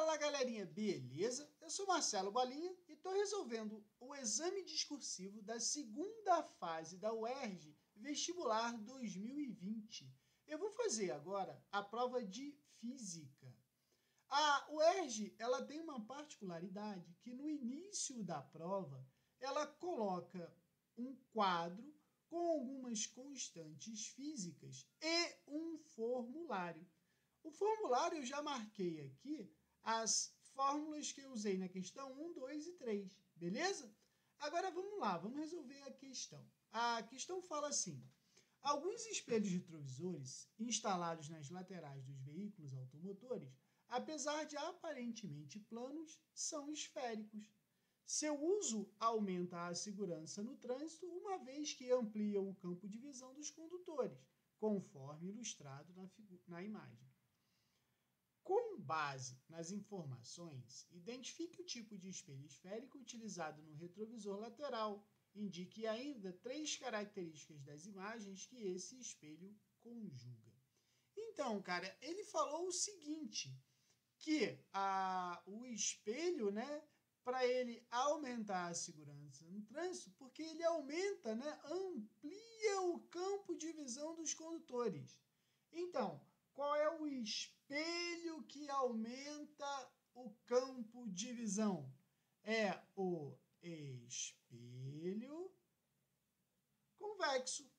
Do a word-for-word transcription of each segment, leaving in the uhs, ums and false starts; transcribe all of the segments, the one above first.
Fala galerinha, beleza? Eu sou Marcelo Bolinha e estou resolvendo o exame discursivo da segunda fase da U E R J Vestibular dois mil e vinte. Eu vou fazer agora a prova de Física. A U E R J ela tem uma particularidade que no início da prova ela coloca um quadro com algumas constantes físicas e um formulário. O formulário eu já marquei aqui as fórmulas que eu usei na questão um, dois e três, beleza? Agora vamos lá, vamos resolver a questão. A questão fala assim: alguns espelhos retrovisores instalados nas laterais dos veículos automotores, apesar de aparentemente planos, são esféricos. Seu uso aumenta a segurança no trânsito, uma vez que amplia o campo de visão dos condutores, conforme ilustrado na, na imagem. Com base nas informações, identifique o tipo de espelho esférico utilizado no retrovisor lateral. Indique ainda três características das imagens que esse espelho conjuga. Então, cara, ele falou o seguinte, que a, o espelho, né, para ele aumentar a segurança no trânsito, porque ele aumenta, né, amplia o campo de visão dos condutores. Então, qual é o espelho que aumenta o campo de visão? É o espelho convexo.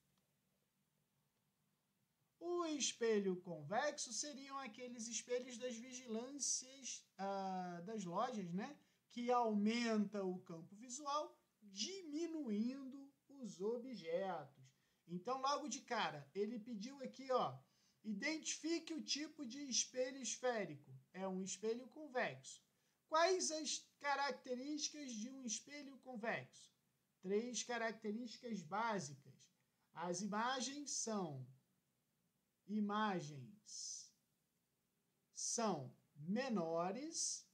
O espelho convexo seriam aqueles espelhos das vigilâncias ah, das lojas, né? Que aumenta o campo visual, diminuindo os objetos. Então, logo de cara, ele pediu aqui, ó, identifique o tipo de espelho esférico. É um espelho convexo. Quais as características de um espelho convexo? Três características básicas. As imagens são imagens são menores,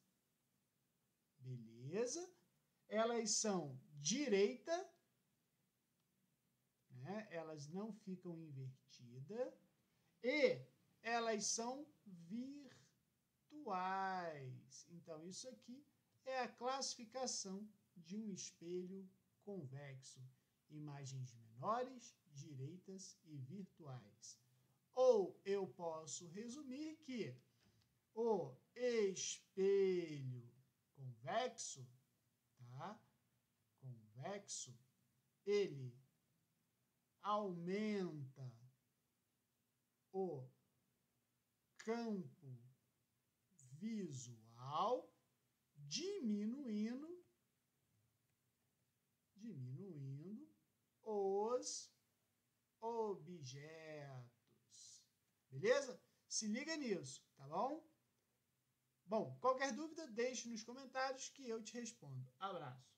beleza? Elas são direita, né? Elas não ficam invertidas. E elas são virtuais. Então, isso aqui é a classificação de um espelho convexo. Imagens menores, direitas e virtuais. Ou eu posso resumir que o espelho convexo, tá? Convexo, ele aumenta o campo visual, diminuindo, diminuindo os objetos. Beleza? Se liga nisso, tá bom? Bom, qualquer dúvida, deixe nos comentários que eu te respondo. Abraço.